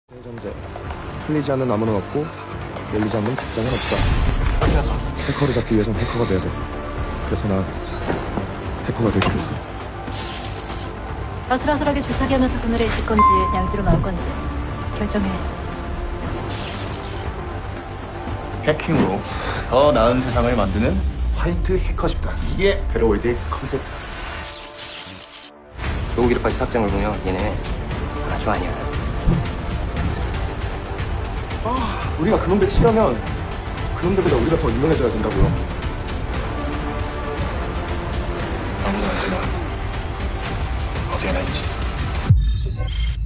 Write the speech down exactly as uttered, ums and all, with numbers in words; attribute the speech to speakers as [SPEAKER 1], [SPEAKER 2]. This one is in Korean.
[SPEAKER 1] 대전제. 풀리지 않는 나무는 없고 열리지 않는 책장은 없다. 해커를 잡기 위해선 해커가 돼야 돼. 그래서 난 해커가 되기로 했어.
[SPEAKER 2] 아슬아슬하게 줄타기 하면서 그늘에 있을 건지 양지로 나올 건지 결정해.
[SPEAKER 3] 해킹으로 더 나은 세상을 만드는 화이트 해커 집단. 이게 베로월드의 컨셉이다.
[SPEAKER 4] 좋은 기록까지 삭제한 걸 보면 얘네 아주 아니야.
[SPEAKER 1] 아, 우리가 그놈들 치려면 그놈들보다 우리가 더 유명해져야 된다고요.
[SPEAKER 3] 아무나 언제나 어제나 있지.